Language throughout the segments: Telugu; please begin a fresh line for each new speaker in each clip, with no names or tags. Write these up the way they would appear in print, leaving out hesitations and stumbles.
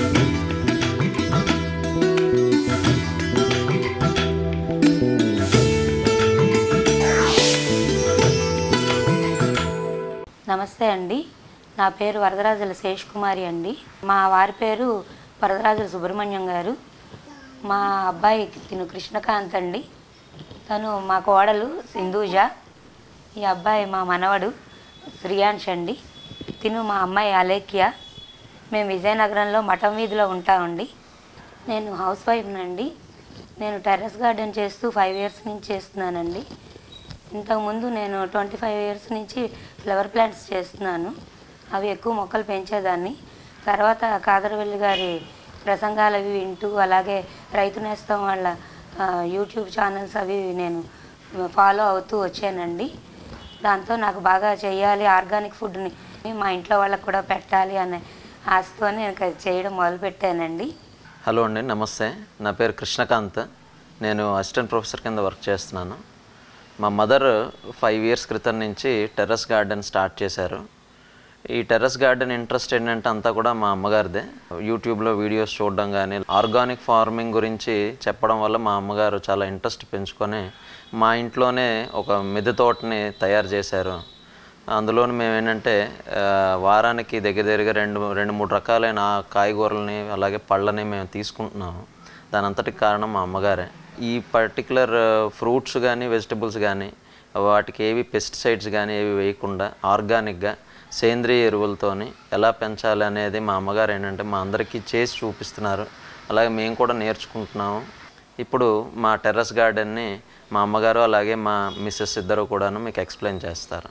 నమస్తే అండి, నా పేరు వరదరాజుల శేష్ కుమారి అండి. మా వారి పేరు వరదరాజుల సుబ్రహ్మణ్యం గారు. మా అబ్బాయి తిను కృష్ణకాంత్ అండి. తను మా కోడలు సింధూజ. ఈ అబ్బాయి మా మనవడు శ్రియాంష్ అండి. తిను మా అమ్మాయి అలేఖ్య. మేము విజయనగరంలో మఠం వీధిలో ఉంటామండి. నేను హౌస్ వైఫ్నండి. నేను టెర్రస్ గార్డెన్ చేస్తూ 5 years నుంచి చేస్తున్నానండి. ఇంతకుముందు నేను 25 years నుంచి ఫ్లవర్ ప్లాంట్స్ చేస్తున్నాను. అవి ఎక్కువ మొక్కలు పెంచేదాన్ని. తర్వాత కాదరవల్లి గారి ప్రసంగాలు అవి వింటూ, అలాగే రైతు నేస్తం వాళ్ళ యూట్యూబ్ ఛానల్స్ అవి నేను ఫాలో అవుతూ వచ్చానండి. దాంతో నాకు బాగా చేయాలి, ఆర్గానిక్ ఫుడ్ని మా ఇంట్లో వాళ్ళకు కూడా పెట్టాలి అనే ఆశతో నేను చేయడం మొదలుపెట్టానండి.
హలో అండి, నమస్తే. నా పేరు కృష్ణకాంత్. నేను అసిస్టెంట్ ప్రొఫెసర్ కింద వర్క్ చేస్తున్నాను. మా మదర్ 5 years క్రితం నుంచి టెర్రస్ గార్డెన్ స్టార్ట్ చేశారు. ఈ టెర్రస్ గార్డెన్ ఇంట్రెస్ట్ ఏంటంటే అంతా కూడా మా అమ్మగారిదే. యూట్యూబ్లో వీడియోస్ చూడడం కానీ, ఆర్గానిక్ ఫార్మింగ్ గురించి చెప్పడం వల్ల మా అమ్మగారు చాలా ఇంట్రెస్ట్ పెంచుకొని మా ఇంట్లోనే ఒక మిద్దె తోటని తయారు చేశారు. అందులోని మేము ఏంటంటే వారానికి దగ్గరగా 2-3 రకాలైన కాయగూరలని అలాగే పళ్ళని మేము తీసుకుంటున్నాము. దాని అంతటికి కారణం మా అమ్మగారే. ఈ పర్టికులర్ ఫ్రూట్స్ కానీ వెజిటబుల్స్ కానీ వాటికి ఏవి పెస్టిసైడ్స్ కానీ ఏవి వేయకుండా ఆర్గానిక్గా సేంద్రియ ఎరువులతోని ఎలా పెంచాలి అనేది మా అమ్మగారు ఏంటంటే మా అందరికీ చేసి చూపిస్తున్నారు. అలాగే మేము కూడా నేర్చుకుంటున్నాము. ఇప్పుడు మా టెర్రస్ గార్డెన్ని మా అమ్మగారు అలాగే మా మిస్సెస్ ఇద్దరు కూడాను మీకు ఎక్స్ప్లెయిన్ చేస్తారు.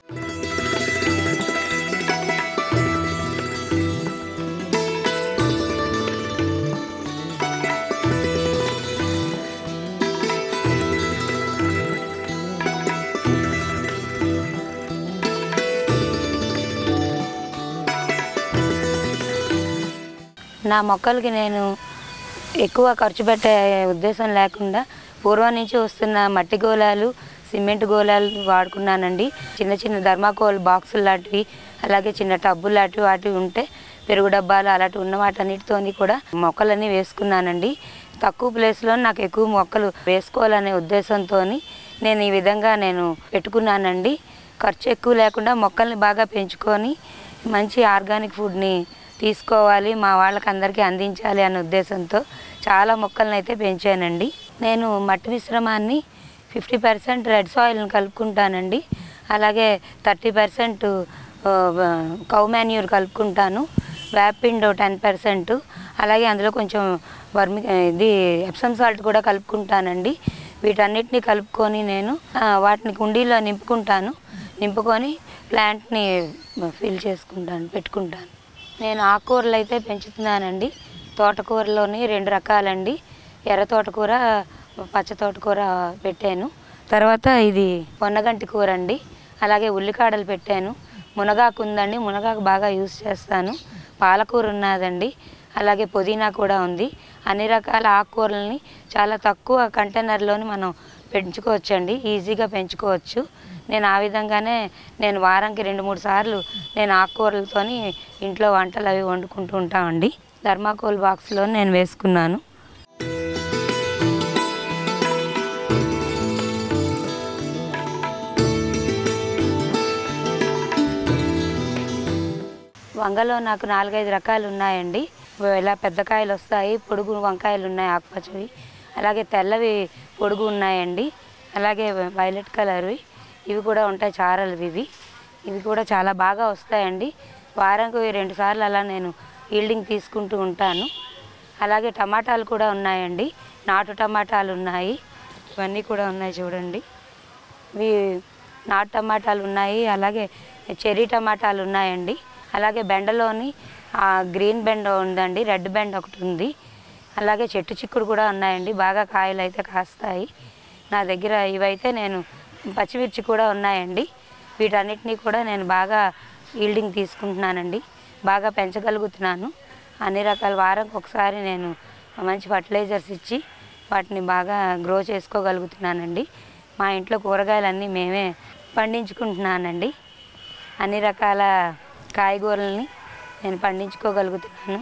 నా మొక్కలకి నేను ఎక్కువ ఖర్చు పెట్టే ఉద్దేశం లేకుండా పూర్వం నుంచి వస్తున్న మట్టి గోళాలు, సిమెంట్ గోళాలు వాడుకున్నానండి. చిన్న చిన్న ధర్మాకోల్ బాక్సులు లాంటివి, అలాగే చిన్న టబ్బులు లాంటివి వాటివి ఉంటే పెరుగు డబ్బాలు అలాంటివి ఉన్న వాటన్నిటితో కూడా మొక్కలన్నీ వేసుకున్నానండి. తక్కువ ప్లేస్లో నాకు ఎక్కువ మొక్కలు వేసుకోవాలనే ఉద్దేశంతో నేను ఈ విధంగా పెట్టుకున్నానండి. ఖర్చు ఎక్కువ లేకుండా మొక్కల్ని బాగా పెంచుకొని మంచి ఆర్గానిక్ ఫుడ్ని తీసుకోవాలి, మా వాళ్ళకి అందరికీ అందించాలి అనే ఉద్దేశంతో చాలా మొక్కలను అయితే పెంచానండి. నేను మట్టి మిశ్రమాన్ని 50% రెడ్ సాయిల్ని కలుపుకుంటానండి. అలాగే 30% కౌ మాన్యూర్ కలుపుకుంటాను. వేపిండో 10%, అలాగే అందులో కొంచెం ఎప్సమ్ సాల్ట్ కూడా కలుపుకుంటానండి. వీటన్నిటిని కలుపుకొని నేను వాటిని కుండీలో నింపుకొని ప్లాంట్ని ఫిల్ చేసుకుంటాను, పెట్టుకుంటాను. నేను ఆకుకూరలు అయితే పెంచుతున్నానండి. తోటకూరలోని 2 రకాలండి. ఎర్ర తోటకూర, పచ్చ తోటకూర పెట్టాను. తర్వాత ఇది పొన్నగంటి కూర అండి. అలాగే ఉల్లికాడలు పెట్టాను. మునగాకు ఉందండి, మునగాకు బాగా యూజ్ చేస్తాను. పాలకూర ఉన్నదండి, అలాగే పుదీనా కూడా ఉంది. అన్ని రకాల ఆకుకూరలని చాలా తక్కువ కంటైనర్లోని మనం పెంచుకోవచ్చండి, ఈజీగా పెంచుకోవచ్చు. నేను ఆ విధంగానే వారానికి 2-3 సార్లు నేను ఆకుకూరలతోని ఇంట్లో వంటలు అవి వండుకుంటూ ఉంటామండి. థర్మాకోల్ బాక్స్లో నేను వేసుకున్నాను. వంగలో నాకు 4-5 రకాలు ఉన్నాయండి. ఇలా పెద్ద కాయలు వస్తాయి, పొడుగు వంకాయలు ఉన్నాయి ఆకుపచ్చవి, అలాగే తెల్లవి పొడుగు ఉన్నాయండి, అలాగే వైలెట్ కలర్వి ఇవి కూడా ఉంటాయి, చారలు ఇవి కూడా చాలా బాగా వస్తాయండి. వారానికి 2 సార్లు అలా నేను ఈల్డింగ్ తీసుకుంటూ ఉంటాను. అలాగే టమాటాలు కూడా ఉన్నాయండి, నాటు టమాటాలు ఉన్నాయి, ఇవన్నీ కూడా ఉన్నాయి చూడండి. ఇవి నాటు టమాటాలు ఉన్నాయి, అలాగే చెర్రీ టమాటాలు ఉన్నాయండి. అలాగే బెండలోని గ్రీన్ బెండ ఉందండి, రెడ్ బెండ ఒకటి ఉంది. అలాగే చెట్టు చిక్కుడు కూడా ఉన్నాయండి, బాగా కాయలు అయితే కాస్తాయి నా దగ్గర. ఇవైతే నేను పచ్చిమిర్చి కూడా ఉన్నాయండి. వీటన్నిటినీ కూడా నేను బాగా ఈల్డింగ్ తీసుకుంటున్నానండి, బాగా పెంచగలుగుతున్నాను. అన్ని రకాల వారానికి ఒకసారి నేను మంచి ఫర్టిలైజర్స్ ఇచ్చి వాటిని బాగా గ్రో చేసుకోగలుగుతున్నానండి. మా ఇంట్లో కూరగాయలన్నీ మేమే పండించుకుంటున్నానండి. అన్ని రకాల కాయగూరలని నేను పండించుకోగలుగుతున్నాను.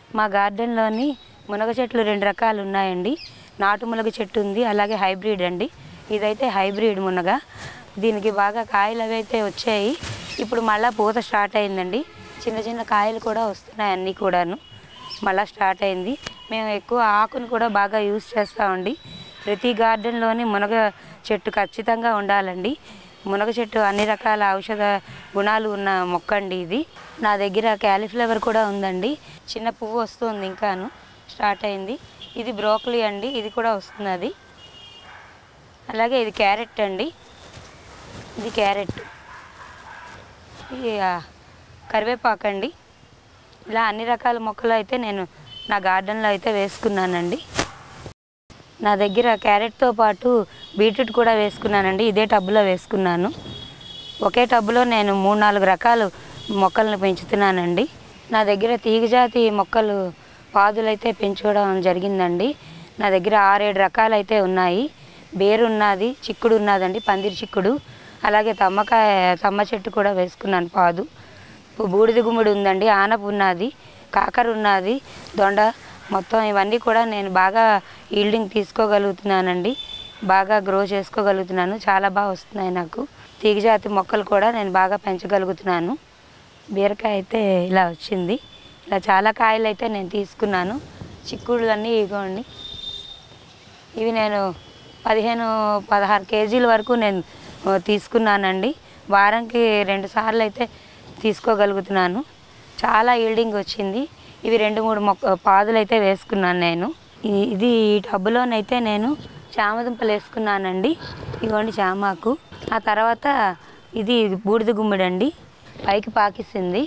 మా గార్డెన్లోని మునగ చెట్లు 2 రకాలు ఉన్నాయండి. నాటు మునగ చెట్టు ఉంది, అలాగే హైబ్రిడ్ అండి. ఇదైతే హైబ్రిడ్ మునగ. దీనికి బాగా కాయలు అవి అయితే వచ్చాయి. ఇప్పుడు మళ్ళీ పూత స్టార్ట్ అయిందండి. చిన్న చిన్న కాయలు కూడా వస్తున్నాయి, అన్నీ కూడాను మళ్ళీ స్టార్ట్ అయింది. మేము ఎక్కువ ఆకును కూడా బాగా యూజ్ చేస్తామండి. ప్రతి గార్డెన్లోని మునగ చెట్టు ఖచ్చితంగా ఉండాలండి. మునగ చెట్టు అన్ని రకాల ఔషధ గుణాలు ఉన్న మొక్క అండి ఇది. నా దగ్గర క్యాలీఫ్లవర్ కూడా ఉందండి. చిన్న పువ్వు వస్తుంది, ఇంకాను స్టార్ట్ అయింది. ఇది బ్రోకలీ అండి, ఇది కూడా వస్తున్నది. అలాగే ఇది క్యారెట్ అండి, ఇది క్యారెట్. ఇది కరివేపాకు అండి. ఇలా అన్ని రకాల మొక్కలు అయితే నేను నా గార్డెన్లో అయితే వేసుకున్నానండి. నా దగ్గర క్యారెట్తో పాటు బీట్రూట్ కూడా వేసుకున్నానండి. ఇదే టబ్బులో వేసుకున్నాను. ఒకే టబ్బులో నేను 3-4 రకాలు మొక్కలను పెంచుతున్నానండి. నా దగ్గర తీగజాతి మొక్కలు పాదులు అయితే పెంచుకోవడం జరిగిందండి. నా దగ్గర 6-7 రకాలు అయితే ఉన్నాయి. బేరు ఉన్నది, చిక్కుడు ఉన్నదండి, పందిరి చిక్కుడు. అలాగే తమ్మ చెట్టు కూడా వేసుకున్నాను పాదు. బూడిద గుమ్మడి ఉందండి, ఆనపు ఉన్నది, కాకర ఉన్నది, దొండ. మొత్తం ఇవన్నీ కూడా నేను బాగా ఈల్డింగ్ తీసుకోగలుగుతున్నానండి. బాగా గ్రో చేసుకోగలుగుతున్నాను. చాలా బాగా వస్తున్నాయి నాకు. తీగజాతి మొక్కలు కూడా నేను బాగా పెంచగలుగుతున్నాను. బీరకాయ అయితే ఇలా వచ్చింది. ఇలా చాలా కాయలు అయితే నేను తీసుకున్నాను. చిక్కుళ్ళు అన్నీ ఇగోండి. ఇవి నేను 15-16 కేజీల వరకు నేను తీసుకున్నానండి. వారానికి 2 సార్లు అయితే తీసుకోగలుగుతున్నాను. చాలా ఈల్డింగ్ వచ్చింది. ఇవి 2-3 పాదులు అయితే వేసుకున్నాను నేను. ఈ టబ్బులోనైతే నేను చామదుంపలు వేసుకున్నానండి. ఇదిగోండి చామాకు. ఆ తర్వాత ఇది బూడిద గుమ్మిడి అండి, పైకి పాకిస్తుంది.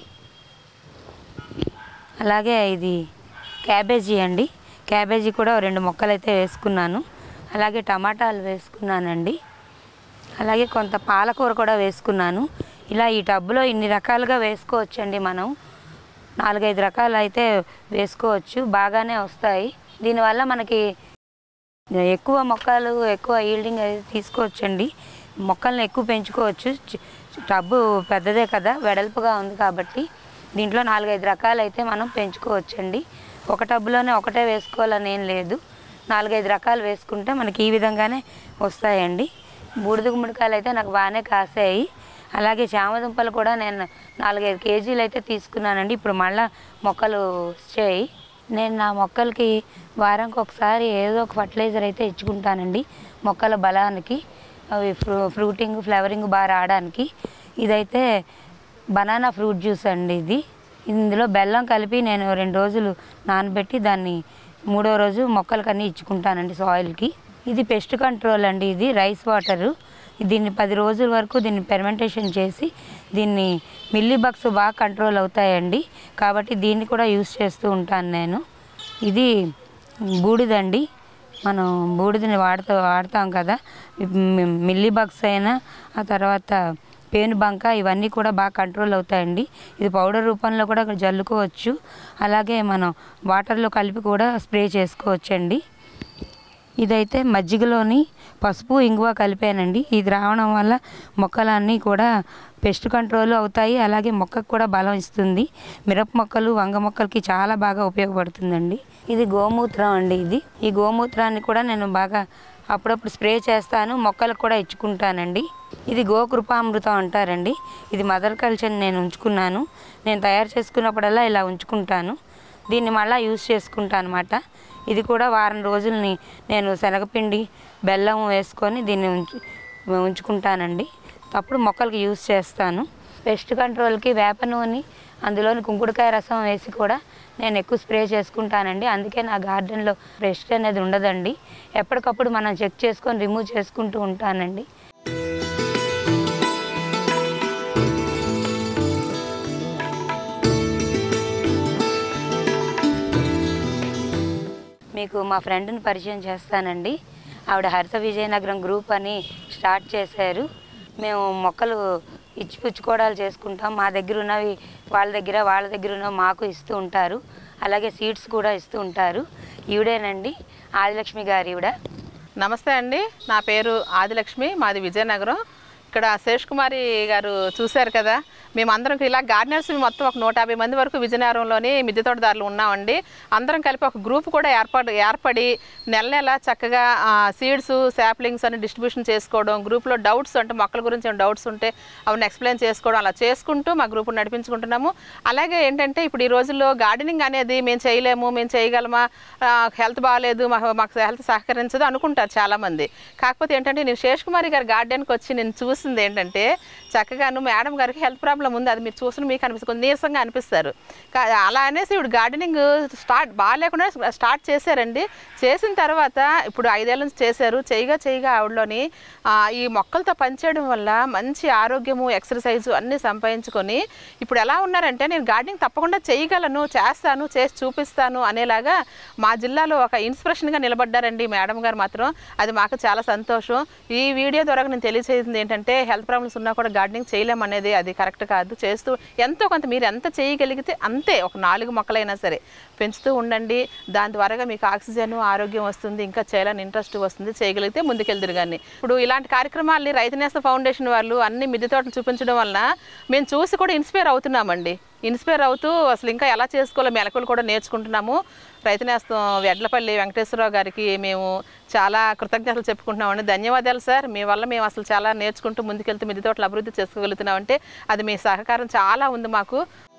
అలాగే ఇది క్యాబేజీ అండి. క్యాబేజీ కూడా 2 మొక్కలు అయితే వేసుకున్నాను. అలాగే టమాటాలు వేసుకున్నానండి. అలాగే కొంత పాలకూర కూడా వేసుకున్నాను. ఇలా ఈ టబ్బులో ఇన్ని రకాలుగా వేసుకోవచ్చండి. మనం 4-5 రకాలు అయితే వేసుకోవచ్చు, బాగానే వస్తాయి. దీనివల్ల మనకి ఎక్కువ మొక్కలు, ఎక్కువ ఈల్డింగ్ అయితే తీసుకోవచ్చండి. మొక్కల్ని ఎక్కువ పెంచుకోవచ్చు. టబ్బు పెద్దదే కదా, వెడల్పుగా ఉంది కాబట్టి దీంట్లో 4-5 రకాలు అయితే మనం పెంచుకోవచ్చండి. ఒక టబ్బులోనే ఒకటే వేసుకోవాలని ఏం లేదు. 4-5 రకాలు వేసుకుంటే మనకి ఈ విధంగానే వస్తాయండి. బూడిద గుమ్మడికాయలు అయితే నాకు బాగానే కాసాయి. అలాగే చామదుంపలు కూడా నేను 4-5 కేజీలు అయితే తీసుకున్నానండి. ఇప్పుడు మళ్ళీ మొక్కలు వచ్చాయి. నేను నా మొక్కలకి వారానికి ఒకసారి ఏదో ఒక ఫర్టిలైజర్ అయితే ఇచ్చుకుంటానండి, మొక్కల బలానికి. అవి ఫ్రూటింగ్, ఫ్లవరింగ్ బాగా రావడానికి. ఇదైతే బనానా ఫ్రూట్ జ్యూస్ అండి. ఇందులో బెల్లం కలిపి నేను 2 రోజులు నానబెట్టి దాన్ని 3వ రోజు మొక్కలకన్నీ ఇచ్చుకుంటానండి, సాయిల్కి. ఇది పెస్ట్ కంట్రోల్ అండి. ఇది రైస్ వాటరు. దీన్ని 10 రోజుల వరకు దీన్ని ఫెర్మెంటేషన్ చేసి దీన్ని మిల్లీ బగ్స్ బాగా కంట్రోల్ అవుతాయండి. కాబట్టి దీన్ని కూడా యూస్ చేస్తూ ఉంటాను నేను. ఇది బూడిదండి. మనం బూడిదని వాడతాం కదా, మిల్లీ బగ్స్ అయినా, ఆ తర్వాత పేనుబంక, ఇవన్నీ కూడా బాగా కంట్రోల్ అవుతాయండి. ఇది పౌడర్ రూపంలో కూడా జల్లుకోవచ్చు. అలాగే మనం వాటర్లో కలిపి కూడా స్ప్రే చేసుకోవచ్చండి. ఇదైతే మజ్జిగలోని పసుపు, ఇంగువ కలిపానండి. ఇది రావడం వల్ల మొక్కలన్నీ కూడా పెస్ట్ కంట్రోల్ అవుతాయి. అలాగే మొక్కకు కూడా బలం ఇస్తుంది. మిరప మొక్కలు, వంగ మొక్కలకి చాలా బాగా ఉపయోగపడుతుందండి. ఇది గోమూత్రం అండి. ఈ గోమూత్రాన్ని కూడా నేను బాగా అప్పుడప్పుడు స్ప్రే చేస్తాను, మొక్కలకు కూడా ఇచ్చుకుంటానండి. ఇది గోకృపామృతం అంటారండి. ఇది మదర్ కల్చర్ నేను ఉంచుకున్నాను. నేను తయారు చేసుకున్నప్పుడల్లా ఇలా ఉంచుకుంటాను. దీన్ని మళ్ళీ యూజ్ చేసుకుంటాను అన్నమాట. ఇది కూడా వారం రోజులని నేను శనగపిండి, బెల్లం వేసుకొని దీన్ని ఉంచుకుంటానండి. అప్పుడు మొక్కలకి యూజ్ చేస్తాను. పెస్ట్ కంట్రోల్కి వేప నూనె, అందులోని కుంకుడుకాయ రసం వేసి కూడా నేను ఎక్కువ స్ప్రే చేసుకుంటానండి. అందుకే నా గార్డెన్లో పెస్ట్ అనేది ఉండదండి. ఎప్పటికప్పుడు మనం చెక్ చేసుకొని రిమూవ్ చేసుకుంటూ ఉంటానండి. మీకు మా ఫ్రెండ్ని పరిచయం చేస్తానండి. ఆవిడ హరిత విజయనగరం గ్రూప్ అని స్టార్ట్ చేశారు. మేము మొక్కలు ఇచ్చిపుచ్చుకోవడాలు చేసుకుంటాం. మా దగ్గర ఉన్నవి వాళ్ళ దగ్గర ఉన్నవి మాకు ఇస్తూ ఉంటారు. అలాగే సీడ్స్ కూడా ఇస్తూ ఉంటారు. ఈవిడేనండి ఆదిలక్ష్మి గారు. ఈవిడ.
నమస్తే అండి, నా పేరు ఆదిలక్ష్మి, మాది విజయనగరం. ఇక్కడ శేష్ కుమారి గారు చూశారు కదా, మేమందరం ఇలా గార్డెనర్స్ మొత్తం ఒక 150 మంది వరకు విజయనగరంలోని మిద్దె తోటదారులు ఉన్నామండి. అందరం కలిపి ఒక గ్రూప్ కూడా ఏర్పడి నెల చక్కగా సీడ్స్ శాప్లింగ్స్ అని డిస్ట్రిబ్యూషన్ చేసుకోవడం, గ్రూప్లో డౌట్స్ అంటే మొక్కల గురించి ఏమైనా డౌట్స్ ఉంటే అవన్నీ ఎక్స్ప్లెయిన్ చేసుకోవడం, అలా చేసుకుంటూ మా గ్రూప్ నడిపించుకుంటున్నాము. అలాగే ఏంటంటే ఇప్పుడు ఈ రోజుల్లో గార్డెనింగ్ అనేది మేము చేయలేము, మేము చేయగలమా, హెల్త్ బాగాలేదు, మాకు హెల్త్ సహకరించదు అనుకుంటారు చాలామంది. కాకపోతే ఏంటంటే నేను శేషకుమారి గారి గార్డెన్కి వచ్చి నేను చూసింది ఏంటంటే చక్కగాను మేడం గారికి హెల్త్ ప్రాబ్లం ఉంది, అది మీరు చూసిన మీకు అనిపిస్తుంది, కొంచెం నీరసంగా అనిపిస్తారు. అలా అనేసి ఇప్పుడు గార్డెనింగ్ బాగాలేకుండా స్టార్ట్ చేశారండి. చేసిన తర్వాత ఇప్పుడు 5 ఏళ్ళ నుంచి చేశారు. చేయగా ఆవిడలోని ఈ మొక్కలతో పనిచేయడం వల్ల మంచి ఆరోగ్యము, ఎక్సర్సైజు అన్నీ సంపాదించుకొని ఇప్పుడు ఎలా ఉన్నారంటే నేను గార్డెనింగ్ తప్పకుండా చేయగలను, చేస్తాను, చేసి చూపిస్తాను అనేలాగా మా జిల్లాలో ఒక ఇన్స్పిరేషన్గా నిలబడ్డారండి మేడం గారు మాత్రం. అది మాకు చాలా సంతోషం. ఈ వీడియో ద్వారా నేను తెలియజేసింది ఏంటంటే హెల్త్ ప్రాబ్లమ్స్ ఉన్నా కూడా గార్డెనింగ్ చేయలేమనేది అది కరెక్ట్ కాదు. చేస్తూ ఎంతో కొంత మీరు ఎంత చేయగలిగితే అంతే, ఒక 4 మొక్కలైనా సరే పెంచుతూ ఉండండి. దాని ద్వారా మీకు ఆక్సిజన్, ఆరోగ్యం వస్తుంది, ఇంకా చేయాలని ఇంట్రెస్ట్ వస్తుంది. చేయగలిగితే ముందుకెళ్తురు. కానీ ఇప్పుడు ఇలాంటి కార్యక్రమాలని రైతు నేస్తం ఫౌండేషన్ వాళ్ళు అన్ని మిద్దె తోటలు చూపించడం వలన మేము చూసి కూడా ఇన్స్పైర్ అవుతున్నామండి. ఇన్స్పైర్ అవుతూ అసలు ఇంకా ఎలా చేసుకోవాలో మెలకువలు కూడా నేర్చుకుంటున్నాము. రైతు నేస్తం వెడ్లపల్లి వెంకటేశ్వరరావు గారికి మేము చాలా కృతజ్ఞతలు చెప్పుకుంటున్నామండి. ధన్యవాదాలు సార్, మీ వల్ల మేము అసలు చాలా నేర్చుకుంటూ ముందుకెళ్తూ మిద్దె తోటలు అభివృద్ధి చేసుకోగలుగుతున్నామంటే అది మీ సహకారం చాలా ఉంది మాకు.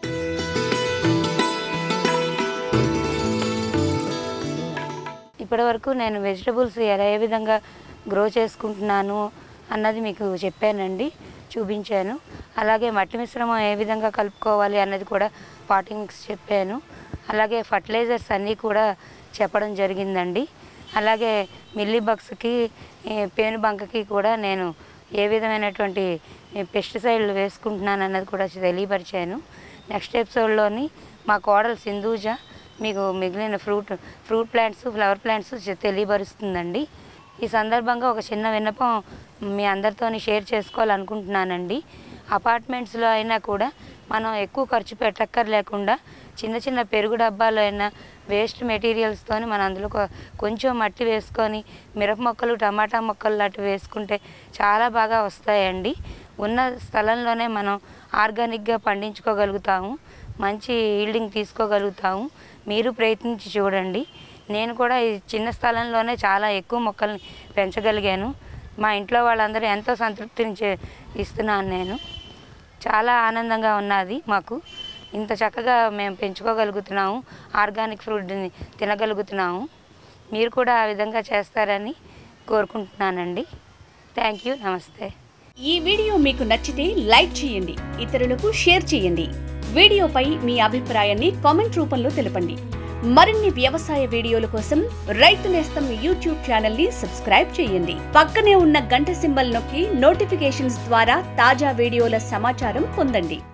ఇప్పటివరకు నేను వెజిటబుల్స్ ఏ విధంగా గ్రో చేసుకుంటున్నాను అన్నది మీకు చెప్పానండి, చూపించాను. అలాగే మట్టి మిశ్రమం ఏ విధంగా కలుపుకోవాలి అన్నది కూడా పాటింగ్స్ చెప్పాను. అలాగే ఫర్టిలైజర్స్ అన్నీ కూడా చెప్పడం జరిగిందండి. అలాగే మిల్లీ బగ్స్కి, పేనుబంకకి కూడా నేను ఏ విధమైనటువంటి పెస్టిసైడ్లు వేసుకుంటున్నాను అన్నది కూడా తెలియపరిచాను. నెక్స్ట్ ఎపిసోడ్లోని మా కోడలు సింధూజ మీకు మిగిలిన ఫ్రూట్ ప్లాంట్స్, ఫ్లవర్ ప్లాంట్స్ తెలియపరుస్తుందండి. ఈ సందర్భంగా ఒక చిన్న విన్నపం మీ అందరితోని షేర్ చేసుకోవాలనుకుంటున్నానండి. అపార్ట్మెంట్స్లో అయినా కూడా మనం ఎక్కువ ఖర్చు పెట్టక్కర్లేకుండా చిన్న పెరుగు డబ్బాలో అయినా వేస్ట్ మెటీరియల్స్తో మనం అందులో కొంచెం మట్టి వేసుకొని మిరప మొక్కలు, టమాటా మొక్కలు లాంటివి వేసుకుంటే చాలా బాగా వస్తాయండి. ఉన్న స్థలంలోనే మనం ఆర్గానిక్గా పండించుకోగలుగుతాము, మంచి ఈల్డింగ్ తీసుకోగలుగుతాము. మీరు ప్రయత్నించి చూడండి. నేను కూడా ఈ చిన్న స్థలంలోనే చాలా ఎక్కువ మొక్కల్ని పెంచగలిగాను. మా ఇంట్లో వాళ్ళందరూ ఎంతో సంతృప్తిని ఇస్తున్నాను. నేను చాలా ఆనందంగా ఉన్నది మాకు. ఇంత చక్కగా మేము పెంచుకోగలుగుతున్నాము, ఆర్గానిక్ ఫ్రూట్ని తినగలుగుతున్నాము. మీరు కూడా ఆ విధంగా చేస్తారని కోరుకుంటున్నానండి. థ్యాంక్ యూ, నమస్తే.
ఈ వీడియో మీకు నచ్చితే లైక్ చేయండి, ఇతరులకు షేర్ చేయండి. వీడియోపై మీ అభిప్రాయాన్ని కామెంట్ రూపంలో తెలపండి. మరిన్ని వ్యవసాయ వీడియోల కోసం రైతు నేస్తం యూట్యూబ్ ఛానల్ ని సబ్స్క్రైబ్ చేయండి. పక్కనే ఉన్న గంట సింబల్ నొక్కి నోటిఫికేషన్స్ ద్వారా తాజా వీడియోల సమాచారం పొందండి.